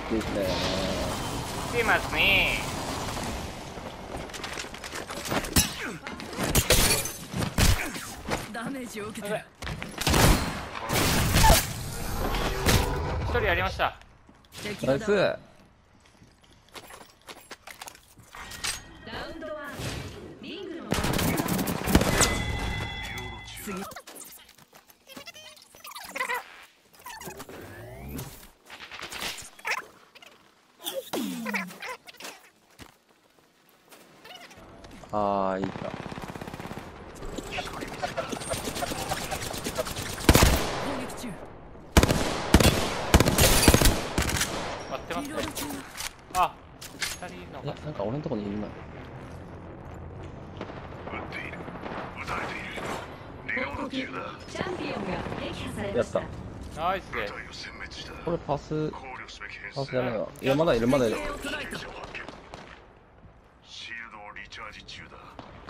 ですね。 来てますね。 ダメージを受けてる。 一人やりました。 敵がナイス。 ダウン。リングの次。 ああ、いいか。 攻撃中。 割ってますね。 リロード中。 あ、二人いるのいや、 か。 なんか俺のとこにいるな。 報告、チャンピオンが撃破されやっました。 た。 ナイスです。 これパスじゃないわ。いや、まだいる、まだいる。 敵を捉えた。 シールドをリチャージ中だ。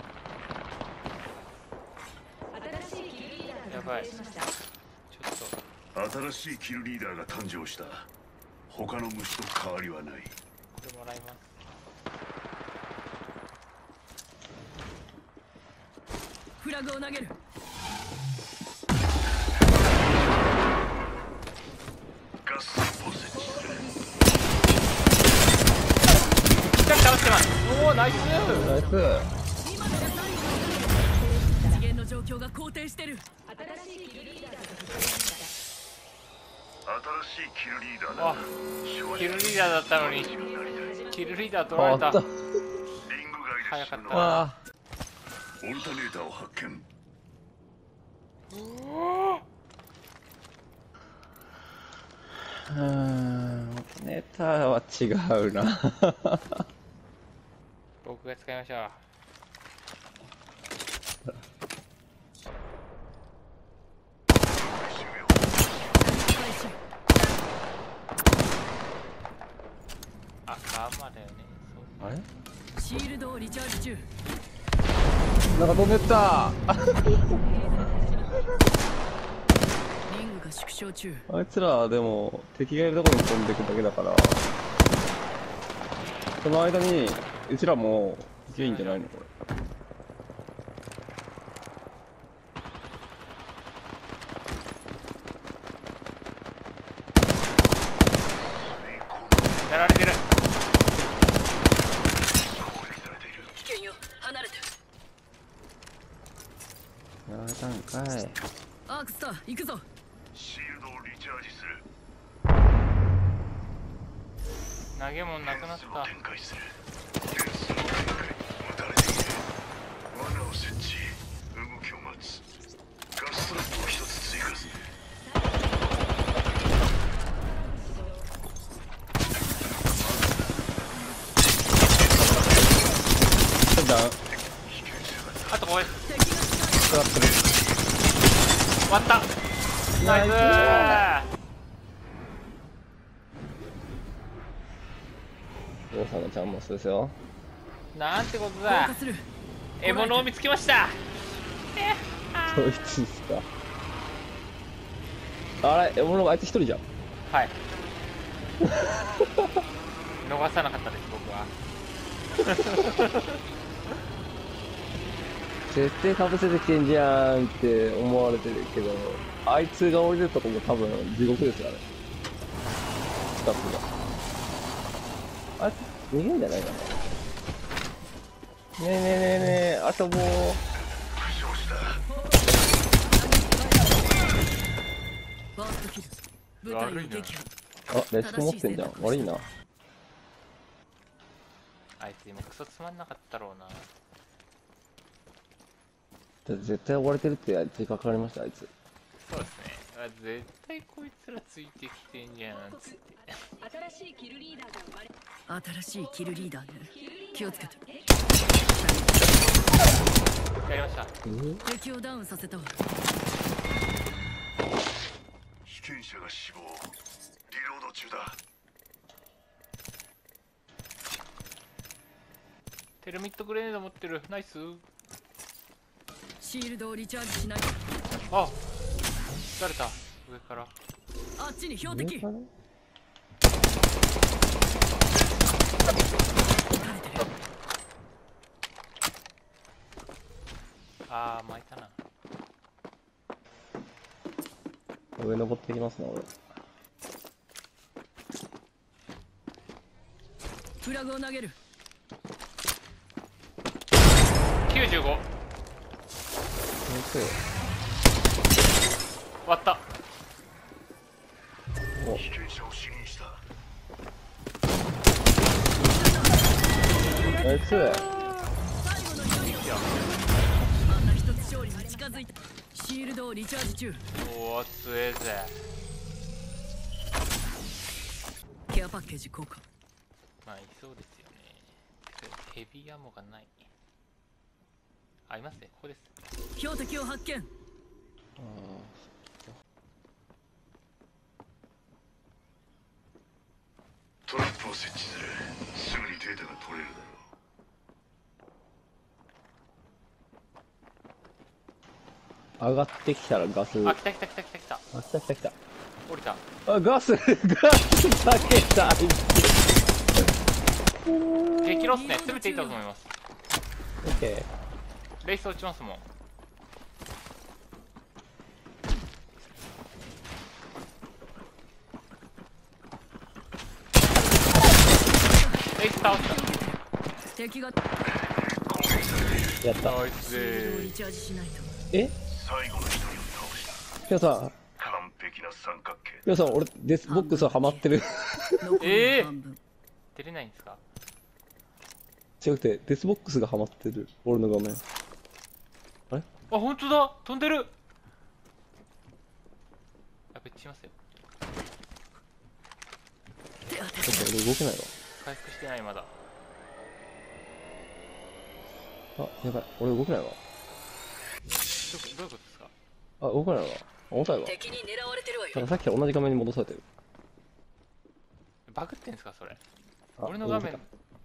新しいキルリーダーがやばい確定しました。 ちょっと新しいキルリーダーが誕生した。他の虫と変わりはない。 これもらいます。 フラグを投げる。 ガス散布設置する。 しっかり倒してます。おお、ナイス。 ナイス。 今のが最後。次元の状況が好転してる。 新しいキルリーダーが確定しました。 新しいキルリーダーだ。 あ、キルリーダーだったのにキルリーダー取られた。 変わった。 リング外で死ぬの早かはあオルタネーターを発見。 あ。ネタは違うな。 僕が使いましょう。 開始。 赤まだよね。 あれシールドをリチャージ中。 なんか飛んでったリングが縮小中。 あいつらでも敵がいるところに飛んでくだけだからその間にうちらもいけいいんじゃないのこれ。 やられてる。 危険よ。離れて。 やられたんかい。 アークスター行くぞ。 シールドをリチャージする。 投げ物なくなっフェンスをた。 展開する。フェンスの展開。撃たれている。罠を設置。動きを待つ。ガストラップを一つ追加する。 ダウン。 あとこれ敵が近ストラップで終わった。ナイスお父さんのチャンマスですよ。 ー。なんてことい。 だ降下。する。 獲物を見つけました。 そいつですか。あれ獲物があいつ一人じゃん。 はい逃さなかったです僕は。 絶対かぶせてきてんじゃんって思われてるけど、あいつが降りるとこも多分地獄ですよね。スタッフが。あいつ逃げんじゃないかな。ねえねえねえねえ、遊ぼう。 負傷した。 ファーストキル。部隊を撃破。 あ、レシピ持ってんじゃん。悪いな。 あいつ今クソつまんなかったろうな。 絶対追われてるって自覚かかりました、あいつ。 そうですね。あ絶対こいつらついてきてんじゃんつって。 新しいキルリーダーが生まれ、 新しいキルリーダーね。気をつけて。 やりました。 敵をダウンさせたわ。 被験者が死亡。リロード中だ。 テルミットグレネード持ってる。ナイス。 シールドをリチャージしない。 あ、撃たれた。上から。 あっちに標的。 上登っていきますね、俺。 フラグを投げる。 95。 終割った。 被験者を死認した。 ナイス。 最後の一人よ。また一つ勝利に近づいた。シールドをリチャージ中。 おお、強えぜ。 ケアパッケージ交換。 まあいそうですよね。ヘビーアモがない。あ、いますね、ここです。 標的を発見。 トラップを設置する。すぐにデータが取れるだろう。 上がってきたらガス。 あ、来た来た来た来た来た。 あ、来た来た来た。 降りた。 あ、ガスガスかけた。 激ロっすね。攻めていったと思います。 オッケレイス落ちますもん。レイス倒した。 敵がー。やった。 ナイスシールドをリでチャージしないと。 え最後の一人を倒した。 ヒロさん、 完璧な三角形。 ヒロさん、俺、デスボックスはハマってる。 残りの半分。 出れないんですか。 違くて、デスボックスがハマってる。俺の画面。 あ、本当だ。飛んでる。やべ、しますよ。 ちょっと俺動けない回復してないまだ。 わ。あ、やばい。俺動けないわ。 どういうことですか。 あ、動けないわ。重たいわ。 敵に狙われてるわよ。 なんかさっきから同じ画面に戻されてる。 バグってんすかそれ。 あ俺の画面動け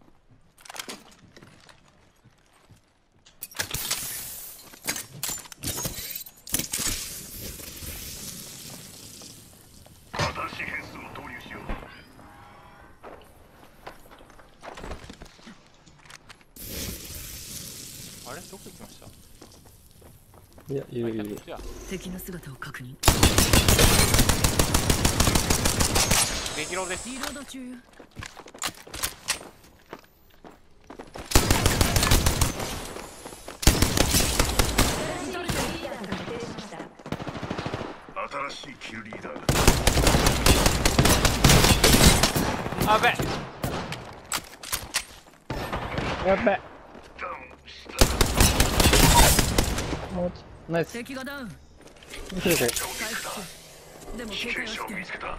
新しい変数を導入しよう。 あれどこ行きました。 た。いや、いるいるいる。 じゃあ敵の姿を確認。 激ローです。 リロード中よ。 新しいキルリーダーがあべ。 やっべ。 ダウンした。 もうちナイス。 敵がダウン。 見てて。 回復中。でも被警戒験者をはしてる。 見つけた。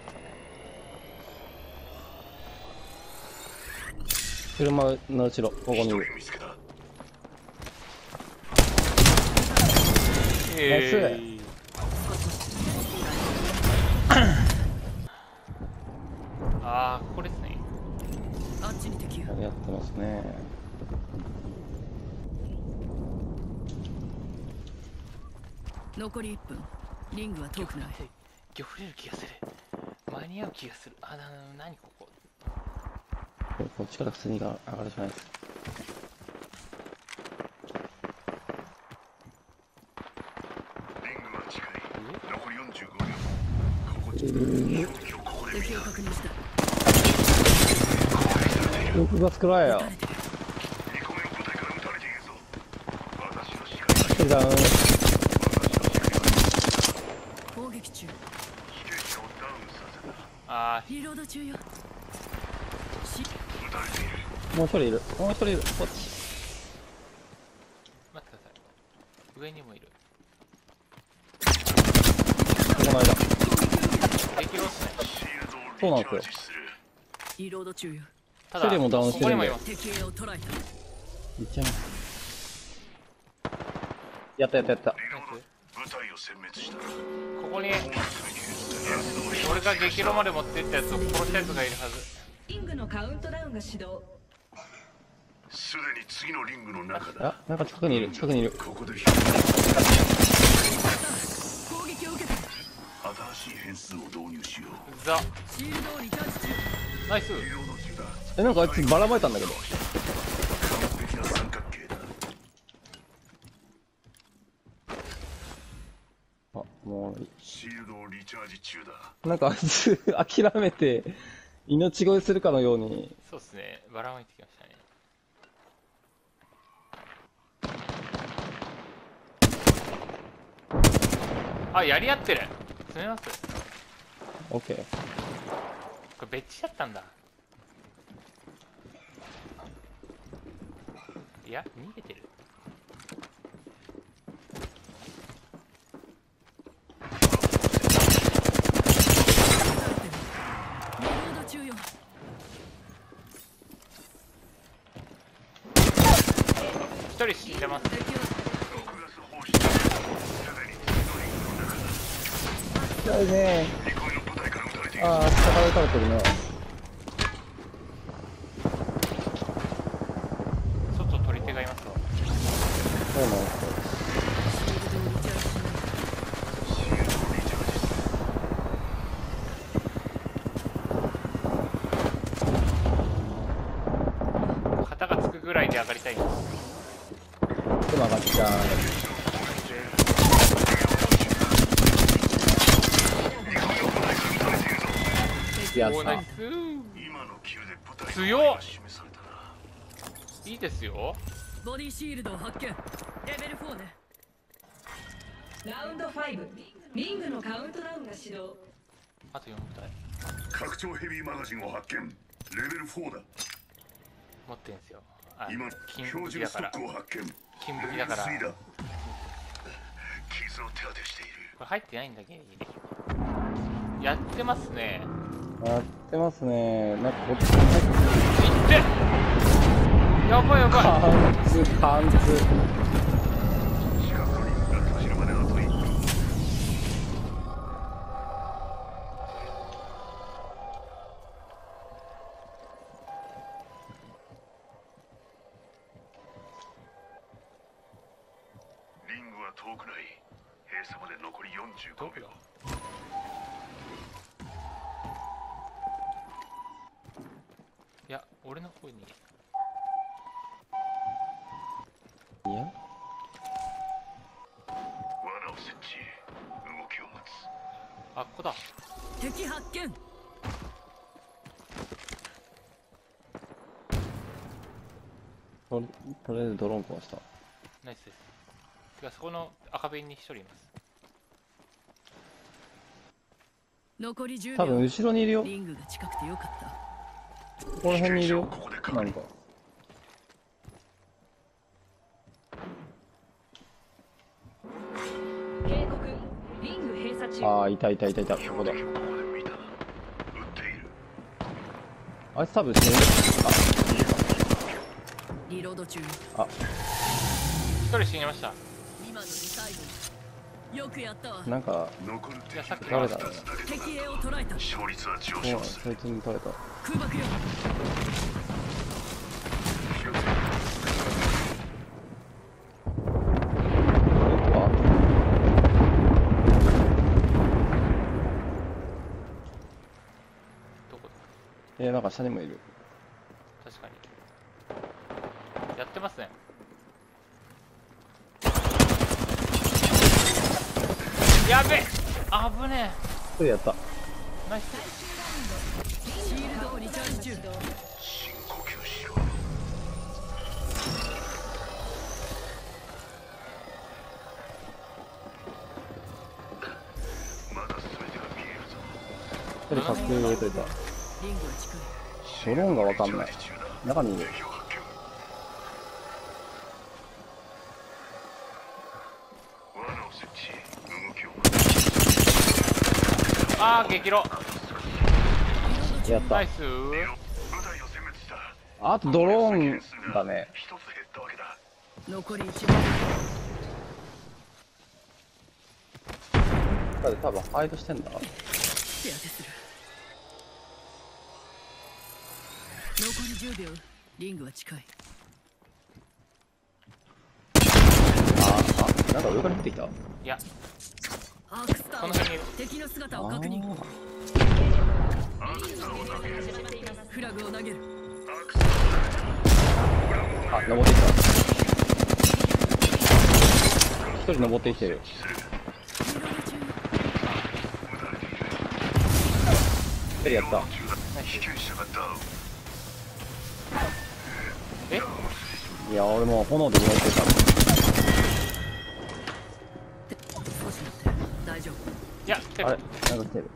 車の後ろ、ここにい一る。 人見つけた。 ああ、ここですね。 あっちに敵よ。 やってますね。 残り1分。リングは遠くない。 ギョフれる気がする。間に合う気がする。あ、何ここ。 こっちから普通に上がるしかないです。 リングは近い。残り45秒。ここ標的をここで見敵をた。 確認した。 6月くらいや。 撃たれてる。 2個目の部隊から撃たれているぞ。私の視界一人ダウン。 攻撃中。 被験者をダウンさせた。 あリロード中よ。 撃たれている。 もう一人いる。もう一人いる。こっち。 ー、待ってください。上にもいる。 この間。 激ローっすね。 シールドをそうなんですよリチャージする。 リロード中よ。 ただ一人もダウンしてるんでここにもいます。 敵を捉えた。 いっちゃいます。やったやったやった。 リロード。部隊を殲滅した。 ここにすぐに俺が激ロまで持ってったやつを殺したやつがいるはず。 リングのカウントダウンが始動。 すでに次のリングの中だ。 あ、なんか近くにいる。近くにいる。 ここで攻撃を受けた。 新しい変数を導入しよう。 ザ。 シールドをリチャージ中。 ナイス。 リロード中だ。 え、なんかあいつばらまいたんだけど。 完璧な三角形だ。 あ、もう、 シールドをリチャージ中だ。 なんかあいつ諦めて命乞いするかのように。 そうっすね、ばらまいてきましたね。あ、やり合ってる。詰めます。 オッケー。 これ別地だったんだ。いや、逃げてる。 リロード中よ。 一人死んでます。 敵を 6月放出。すでにツイドリングの中だ。 辛いね。 ニコイの部隊から撃たれている。 ああ、下から撃たれてるね。 外取り手がいますわ。 そうなんですよ。 シールドをリチャージしない。 シールドをリチャージする。 旗がつくぐらいで上がりたいんです。 でも上がっちゃう。やった。 おーナイス。 今のキルで部隊強っの範囲が示されたな。 いいですよ。 ボディシールドを発見。レベル4ね。 ラウンド5リングのカウントダウンが始動。 あと4部隊拡張ヘビーマガジンを発見。レベル4だ。 持ってんすよ。あ、 今金標武器だから。 準ストックを発見。 金武器だから。 レベルこ 3だ。傷を手当てしている。 れ入ってないんだけど。やってますね。 やってますね。なんかこっちいってやばいやばい。 貫通。 近くのリングが閉じるまであと1分。リングは遠くない。閉鎖まで残り45秒。 いや、俺の方に。 いや、 罠を設置。動きを待つ。 あ、ここだ。 敵発見。 とりあえずドローン壊した。 ナイスです。てか、そこの赤弁に一人います。 残り10 多分秒。 後ろにいるよ。 リングが近くてよかった。 ここら辺にいるよ。 ここで確認なんか。 警告リング閉鎖中。 ああ、いたいたいたいた。ここだ。 標的をここで見た。撃っている。 あいつ多分死んでる。 リロード中。 あ、 一人死にました。 今ので最後。よくやったわ。 なんか、 残る敵いやさっき誰だろう。 2つだけだ敵 A を捉えた。 勝率は上もう昇する。 そいつに取れた。 空爆よ。 どこなんか下にもいる。 確かに。やってますね。やべえ危ね一人やった。 え。ナイス。 シールドをリチャージ中。 深呼吸しろ。まだ全てが見えるぞ。 一人確認入れといた。 リングは近い。 ドローンがわかんない。中にいる。 敵を発見。罠を設置。動きを待つ。 あー、激ロ。 やったナイ。ス。 部隊を殲滅した。 あとドローンだね。 一つ減ったわけだ。 残り1秒。 だって多分ハイドしてんだ。 手当てする。残り10秒。リングは近い。 なんか上から降ってきた。 いや、 アークスタこの辺にいる。 ー。敵の姿を確認。 アークスターを投げる。 フラグを投げる。 アークスターを投げる。 登ってきた。一人登ってきてる。 リロード中。 ペリやった。 被験者がダウン。 えいや、俺もう炎で燃えてた。 少し待って大丈夫。 いやあれなんか来てる。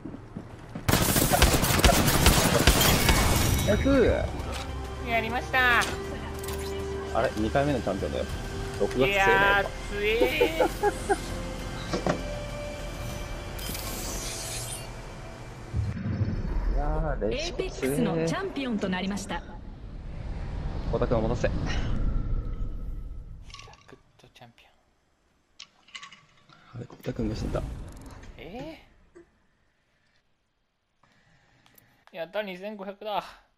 やりましたあれ ?2 回目のチャンピオンだよ。6月生いだやよ。 ーつえいやー、 エレシピーペックスのチャンピオンとなりました。 小田君を戻せ。 ーグッドチャンピあれ、小田君が死んだ。 オンやった2500だ